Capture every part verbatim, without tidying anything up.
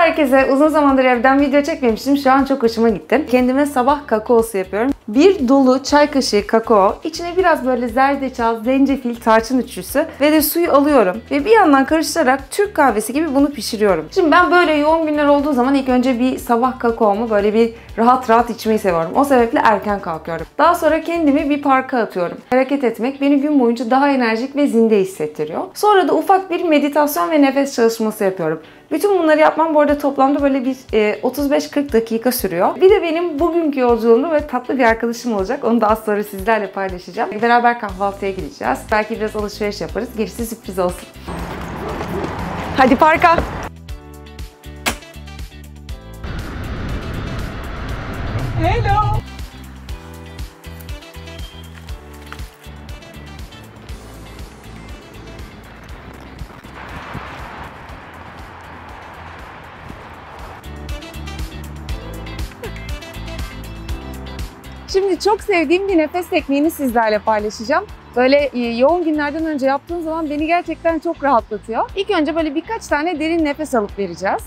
herkese. Uzun zamandır evden video çekmemiştim. Şu an çok hoşuma gitti. Kendime sabah kakaosu yapıyorum. Bir dolu çay kaşığı kakao, içine biraz böyle zerdeçal, zencefil, tarçın üçlüsü ve de suyu alıyorum. Ve bir yandan karıştırarak Türk kahvesi gibi bunu pişiriyorum. Şimdi ben böyle yoğun günler olduğu zaman ilk önce bir sabah kakaomu böyle bir rahat rahat içmeyi seviyorum. O sebeple erken kalkıyorum. Daha sonra kendimi bir parka atıyorum. Hareket etmek beni gün boyunca daha enerjik ve zinde hissettiriyor. Sonra da ufak bir meditasyon ve nefes çalışması yapıyorum. Bütün bunları yapmam bu arada toplamda böyle bir e, otuz beş kırk dakika sürüyor. Bir de benim bugünkü yolculuğumda böyle tatlı bir arkadaşım olacak. Onu da az sonra sizlerle paylaşacağım. Beraber kahvaltıya gideceğiz. Belki biraz alışveriş yaparız. Gerisi sürpriz olsun. Hadi parka. Hello. Şimdi çok sevdiğim bir nefes tekniğini sizlerle paylaşacağım. Böyle yoğun günlerden önce yaptığım zaman beni gerçekten çok rahatlatıyor. İlk önce böyle birkaç tane derin nefes alıp vereceğiz.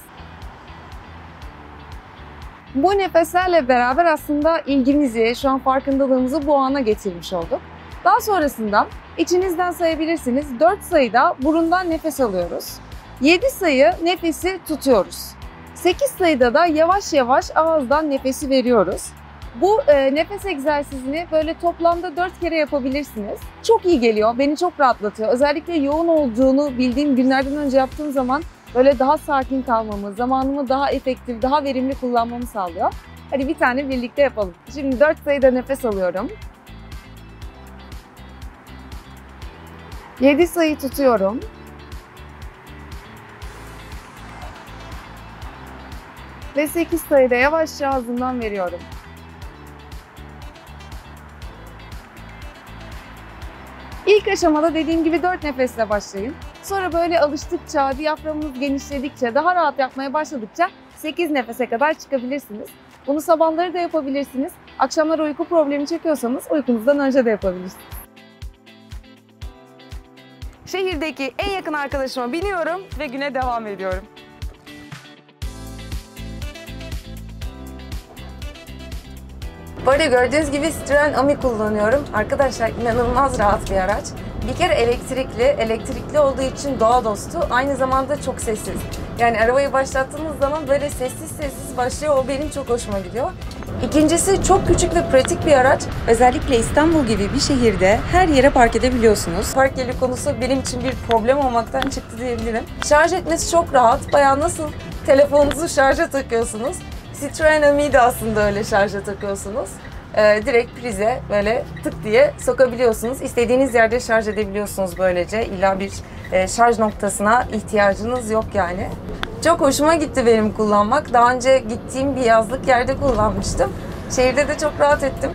Bu nefeslerle beraber aslında ilgimizi, şu an farkındalığımızı bu ana getirmiş olduk. Daha sonrasında içinizden sayabilirsiniz. dört sayıda burundan nefes alıyoruz. yedi sayı nefesi tutuyoruz. sekiz sayıda da yavaş yavaş ağızdan nefesi veriyoruz. Bu e, nefes egzersizini böyle toplamda dört kere yapabilirsiniz. Çok iyi geliyor, beni çok rahatlatıyor. Özellikle yoğun olduğunu bildiğim günlerden önce yaptığım zaman böyle daha sakin kalmamı, zamanımı daha efektif, daha verimli kullanmamı sağlıyor. Hadi bir tane birlikte yapalım. Şimdi dört sayıda nefes alıyorum. yedi sayı tutuyorum. Ve sekiz sayıda yavaşça ağzımdan veriyorum. İlk aşamada dediğim gibi dört nefesle başlayın. Sonra böyle alıştıkça, diyaframınız genişledikçe, daha rahat yapmaya başladıkça sekiz nefese kadar çıkabilirsiniz. Bunu sabahları da yapabilirsiniz. Akşamlar uyku problemi çekiyorsanız uykunuzdan önce de yapabilirsiniz. Şehirdeki en yakın arkadaşıma biniyorum ve güne devam ediyorum. Bu arada gördüğünüz gibi Citroen Ami kullanıyorum. Arkadaşlar inanılmaz rahat bir araç. Bir kere elektrikli, elektrikli olduğu için doğa dostu. Aynı zamanda çok sessiz. Yani arabayı başlattığınız zaman böyle sessiz sessiz başlıyor. O benim çok hoşuma gidiyor. İkincisi çok küçük ve pratik bir araç. Özellikle İstanbul gibi bir şehirde her yere park edebiliyorsunuz. Park yeri konusu benim için bir problem olmaktan çıktı diyebilirim. Şarj etmesi çok rahat. Bayağı nasıl telefonunuzu şarja takıyorsunuz. Citroen Ami'yi de aslında öyle şarja takıyorsunuz. Ee, direkt prize böyle tık diye sokabiliyorsunuz. İstediğiniz yerde şarj edebiliyorsunuz böylece. İlla bir e, şarj noktasına ihtiyacınız yok yani. Çok hoşuma gitti benim kullanmak. Daha önce gittiğim bir yazlık yerde kullanmıştım. Şehirde de çok rahat ettim.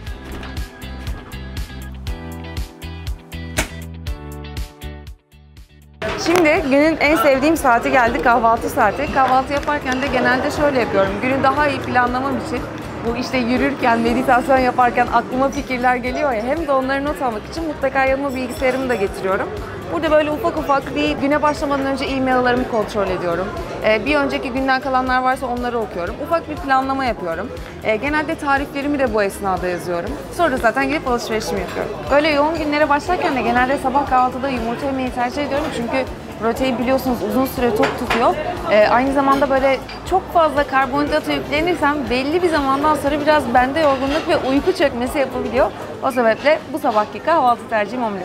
Şimdi günün en sevdiğim saati geldi, kahvaltı saati. Kahvaltı yaparken de genelde şöyle yapıyorum. Günü daha iyi planlamam için bu işte yürürken, meditasyon yaparken aklıma fikirler geliyor ya, hem de onları not almak için mutlaka yanıma bilgisayarımı da getiriyorum. Burada böyle ufak ufak bir güne başlamadan önce e-maillerimi kontrol ediyorum. Ee, bir önceki günden kalanlar varsa onları okuyorum. Ufak bir planlama yapıyorum. Ee, genelde tariflerimi de bu esnada yazıyorum. Sonra zaten gidip alışverişimi yapıyorum. Böyle yoğun günlere başlarken de genelde sabah kahvaltıda yumurta yemeyi tercih ediyorum. Çünkü protein biliyorsunuz uzun süre tok tutuyor. Ee, aynı zamanda böyle çok fazla karbonhidrata yüklenirsem belli bir zamandan sonra biraz bende yorgunluk ve uyku çökmesi yapabiliyor. O sebeple bu sabahki kahvaltı tercihim omlet.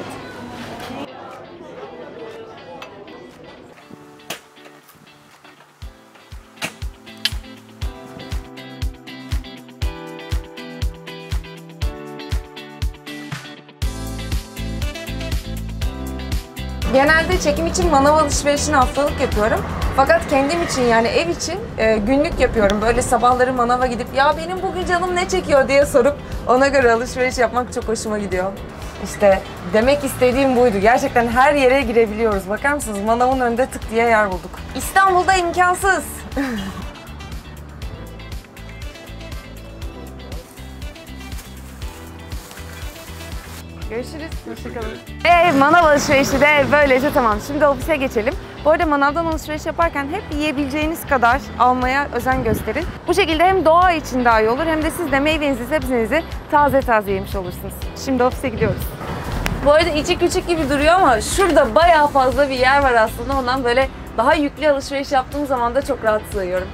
Genelde çekim için manav alışverişini haftalık yapıyorum. Fakat kendim için yani ev için e, günlük yapıyorum. Böyle sabahları manava gidip ya benim bugün canım ne çekiyor diye sorup ona göre alışveriş yapmak çok hoşuma gidiyor. İşte demek istediğim buydu. Gerçekten her yere girebiliyoruz. Bakar mısınız? Manavın önünde tık diye yer bulduk. İstanbul'da imkansız. Görüşürüz. Hoşçakalın. Ee, manav alışverişi de böylece tamam. Şimdi ofise geçelim. Bu arada manavdan alışveriş yaparken hep yiyebileceğiniz kadar almaya özen gösterin. Bu şekilde hem doğa için daha iyi olur hem de siz de meyvenizi, sebzenizi taze taze yemiş olursunuz. Şimdi ofise gidiyoruz. Bu arada içi küçük gibi duruyor ama şurada bayağı fazla bir yer var aslında. Ondan böyle daha yüklü alışveriş yaptığım zaman da çok rahat sığıyorum.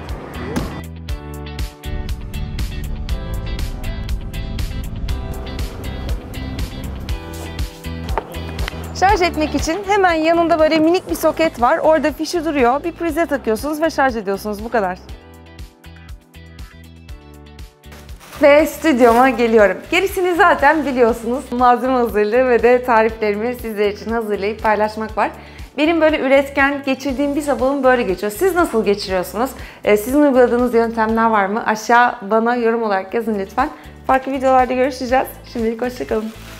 Şarj etmek için hemen yanında böyle minik bir soket var. Orada fişi duruyor. Bir prize takıyorsunuz ve şarj ediyorsunuz. Bu kadar. Ve stüdyoma geliyorum. Gerisini zaten biliyorsunuz. Malzeme hazırlığı ve de tariflerimi sizler için hazırlayıp paylaşmak var. Benim böyle üretken geçirdiğim bir sabahım böyle geçiyor. Siz nasıl geçiriyorsunuz? Ee, sizin uyguladığınız yöntemler var mı? Aşağı bana yorum olarak yazın lütfen. Farklı videolarda görüşeceğiz. Şimdilik hoşça kalın.